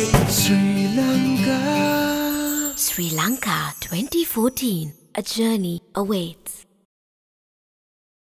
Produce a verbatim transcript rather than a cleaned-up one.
Sri Lanka. Sri Lanka twenty fourteen. A journey awaits.